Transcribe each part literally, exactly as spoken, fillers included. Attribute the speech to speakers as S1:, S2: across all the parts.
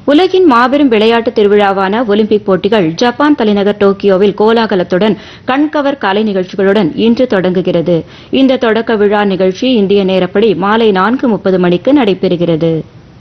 S1: உலகின் மாபெரும் விளையாட்டு திருவிழாவான ஒலிம்பிக் போட்டிகள் ஜப்பான் தலைநகர் டோக்கியோவில் கோலாகலத்துடன் கண்கவர் கலை நிகழ்ச்சிகளுடன் இன்று தொடங்குகிறது. இந்த தொடக்க விழா நிகழ்ச்சி இந்திய நேரப்படி மாலை நான்கு முப்பது மணிக்கு நடைபெறுகிறது.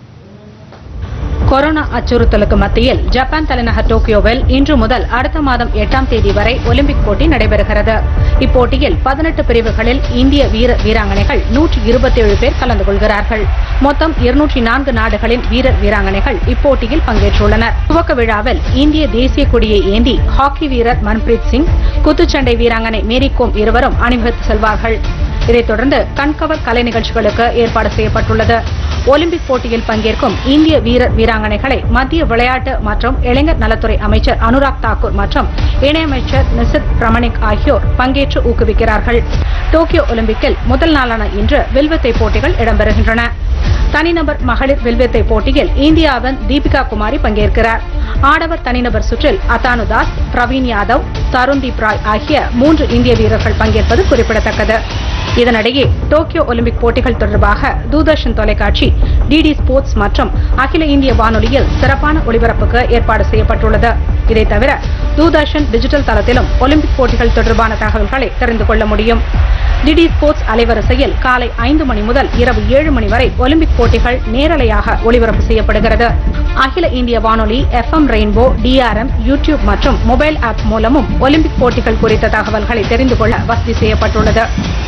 S2: கொரோனா அச்சுறுத்தலுக்கு மத்தியில் ஜப்பான் தலைநகர் டோக்கியோவில் இன்று முதல் அடுத்த மாதம் எட்டாம் தேதி வரை ஒலிம்பிக் போட்டி நடைபெறுகிறது. இப்போட்டியில் பதினெட்டு பிரிவுகளில் இந்திய வீர வீராங்கனைகள் நூற்றி இருபத்தேழு பேர் கலந்து கொள்கிறார்கள். மொத்தம் இருநூற்றி நான்கு நாடுகளின் வீரர் வீராங்கனைகள் இப்போட்டியில் பங்கேற்றுள்ளனர். துவக்க விழாவில் இந்திய தேசிய கொடியை ஏந்தி ஹாக்கி வீரர் மன்பிரீத் சிங், குத்துச்சண்டை வீராங்கனை மேரி கோம் இருவரும் அணிவகுத்து செல்வார்கள். இதைத் தொடர்ந்து கண்கவர் கலை நிகழ்ச்சிகளுக்கு ஏற்பாடு செய்யப்பட்டுள்ளது. ஒலிம்பிக் போட்டியில் பங்கேற்கும் இந்திய வீரர் வீராங்கனைகளை மத்திய விளையாட்டு மற்றும் இளைஞர் நலத்துறை அமைச்சர் அனுராக் தாக்கூர் மற்றும் இணையமைச்சர் நிசித் பிரமணிக் ஆகியோர் பங்கேற்று ஊக்குவிக்கிறார்கள். டோக்கியோ ஒலிம்பிக்கில் முதல் நாளான இன்று வில்வித்தை போட்டிகள் இடம்பெறுகின்றன. தனிநபர் மகளிர் வில்வித்தை போட்டியில் இந்தியாவின் தீபிகா குமாரி பங்கேற்கிறார். ஆடவர் தனிநபர் சுற்றில் அத்தானு தாஸ், பிரவீன் யாதவ், தருண்தீப் ராய் ஆகிய மூன்று இந்திய வீரர்கள் பங்கேற்பது குறிப்பிடத்தக்கது. இதனிடையே டோக்கியோ ஒலிம்பிக் போட்டிகள் தொடர்பாக தூர்தர்ஷன் தொலைக்காட்சி, டிடி ஸ்போர்ட்ஸ் மற்றும் அகில இந்திய வானொலியில் சிறப்பான ஒளிபரப்புக்கு ஏற்பாடு செய்யப்பட்டுள்ளது. இதைத் தவிர தூர்தர்ஷன் டிஜிட்டல் தளத்திலும் ஒலிம்பிக் போட்டிகள் தொடர்பான தகவல்களை தெரிந்து கொள்ள முடியும். டிடி ஸ்போர்ட்ஸ் அலைவரிசையில் காலை ஐந்து மணி முதல் இரவு ஏழு மணி வரை ஒலிம்பிக் போட்டிகள் நேரலையாக ஒளிபரப்பு செய்யப்படுகிறது. அகில இந்திய வானொலி, F M rainbow, DRM, YouTube மற்றும் மொபைல் ஆப் மூலமும் ஒலிம்பிக் போட்டிகள் குறித்த தகவல்களை தெரிந்து கொள்ள வசதி செய்யப்பட்டுள்ளது.